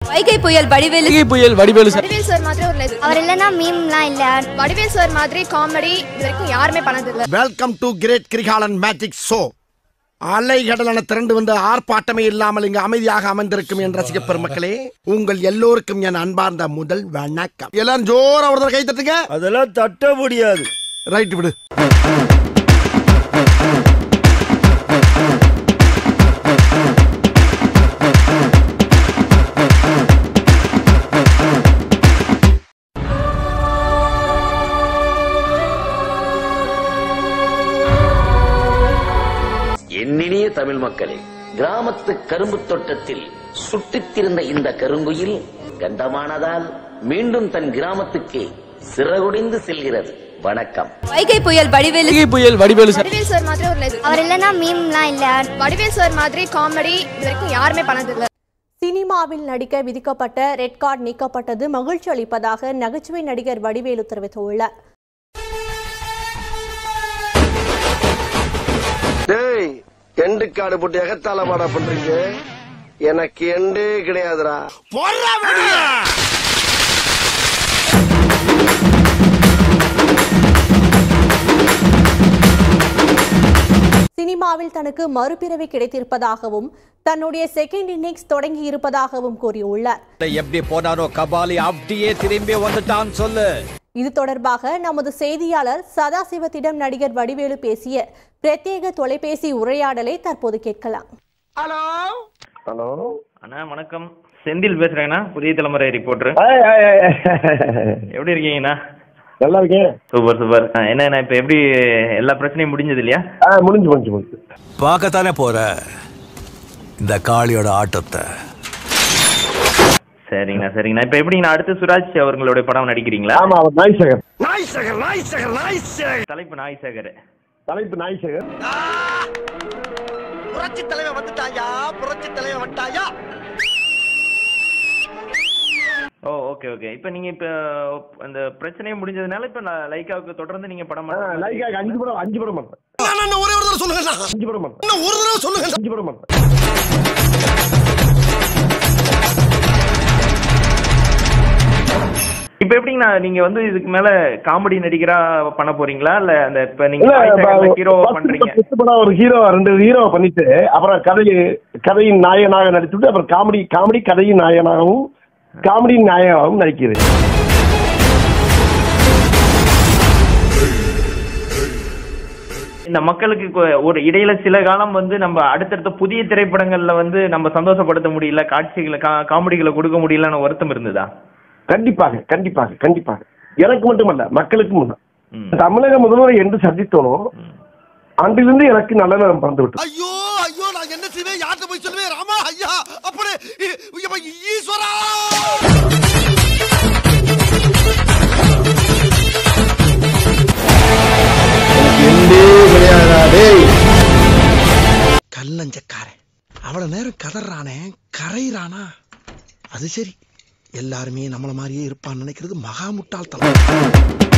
வைகை புயல் Vadivelu sir. Vadivel sir மாதிரி ஒரு அவர் இல்லனா மீம்லாம் இல்ல. வடிவேல் சார் மாதிரி காமெடி இதுவரைக்கும் யாருமே பண்ணது இல்ல. Welcome to great Kirikalan magic show. அலைகடலான திரண்டு வந்து ஆர்ப்பாட்டமே இல்லாமல் இங்கு அமைதியாக அமர்ந்திருக்கும் என் ரசிக பெருமக்களே, உங்கள் எல்லோருக்கும் என் அன்பார்ந்த முதல் வணக்கம். எல்லாரும் ஜோரா ஒரு கை தட்டுங்க. அதெல்லாம் தட்ட முடியாது. ரைட் விடு. என்னினிய தமிழ் மக்களே, கிராமத்து கரும்பு தோட்டத்தில் சுட்டித்திருந்த இந்த கருங்குயில் கண்டமானதால் மீண்டும் தன் கிராமத்துக்கே சிறகுடைந்து செல்கிறது. வணக்கம். வைகை புயல் வடிவேலு சார். வடிவேல் சார் மாதிரி ஒரு அவர் இல்லனா மீம்லாம் இல்ல. வடிவேல் சார் மாதிரி காமெடி இதுவரைக்கும் யாருமே பண்ணது இல்ல. சினிமாவில் நடிக்க விதிக்கப்பட்ட ரெட் கார்டு நீக்கப்பட்டது மகிழ்ச்சி அளிப்பதாக நகைச்சுவை நடிகர் வடிவேலு தெரிவித்துள்ளார். எண்டு காடு போட்டு எகத்தால பாடா பண்றீங்க. எனக்கு எண்டே கிடையாதுடா. சினிமாவில் தனக்கு மறுபிறவி கிடைத்திருப்பதாகவும் தன்னுடைய செகண்ட் இன்னிங்ஸ் தொடங்கி இருப்பதாகவும் கூறியுள்ளார். எப்படி போனாரோ கபாலி அப்படியே திரும்பி வந்துட்டான் சொல்லு. இது தொடர்பாக நமது செய்தியாளர் சதாசிவத்திடம் நடிகர் வடிவேலு பேசிய பிரத்யேக தொலைபேசி உரையாடலை தற்போது கேட்கலாம். ஹலோ ஹலோ அண்ணா வணக்கம், செந்தில் பேசுறேங்கண்ணா, புதிய தலைமுறை ரிப்போர்ட்டர். எப்படி இருக்கீங்கண்ணா? நல்லா இருக்கேன். Super super. என்ன இப்ப எப்படி எல்லா பிரச்சனையும் முடிஞ்சது இல்லையா? முடிஞ்சு பார்க்கத்தானே போற இந்த காளியோட ஆட்டத்தை. சரிங்கண்ணா. இப்ப எப்படிங்கண்ணா அடுத்து சுராஜ் அவர்களுடைய படம் நடிக்கிறீங்களா? ஆமா, அவர் நாய்சேகர். தலைப்பு நாய்சேகர். புரட்சி தலைவர் வந்துட்டாயா. ஓ ஓகே. இப்ப நீங்க இப்ப அந்த பிரச்சனையே முடிஞ்சதுனால இப்ப லைக்காவுக்கு தொடர்ந்து நீங்க படம் லைக்காக்கு 5 படம் பண்றேன். ஒரே ஒரு தடவை சொல்லுங்க. 5 படம் பண்றேன். ஒரு தடவை சொல்லுங்க. 5 படம் பண்றேன். இப்ப எப்படிங்கண்ணா நீங்க வந்து இதுக்கு மேல காமெடி நடிகரா பண்ண போறீங்களா இல்ல அந்த இப்ப நீங்க ஹீரோ பண்றீங்க? ஒரு ஹீரோ 2 ஹீரோ பண்ணிட்டு அப்புறம் கதையின் நாயகனாக நடிச்சுட்டு அப்புறம் காமெடி கதையின் நாயகனாகவும் காமெடியின் நாயகமாகவும் நடிக்கிறது. இந்த மக்களுக்கு ஒரு இடையில சில காலம் வந்து நம்ம அடுத்தடுத்த புதிய திரைப்படங்கள்ல வந்து நம்ம சந்தோஷப்படுத்த முடியல, காட்சிகளை காமெடிகளை கொடுக்க முடியலன்னு வருத்தம் இருந்ததா? கண்டிப்பாக எனக்கு மட்டுமல்ல மக்களுக்கும். தமிழக முதல்வர் என்று சந்தித்தோனோ அன்றிலிருந்து எனக்கு நல்ல நேரம் பறந்து விட்டு. ஐயோ நான் என்ன செய்வேன்? யார்கிட்ட போய் சொல்லுவேன்? ராமா ஐயா அப்படி ஈஸ்வரா. கல்லஞ்சக்காரன் அவ்வளவு நேரம் கதறானே, கரையிறானா? அது சரி, எல்லாருமே நம்மள மாதிரியே இருப்பான்னு நினைக்கிறது மகா முட்டாள்தனம்.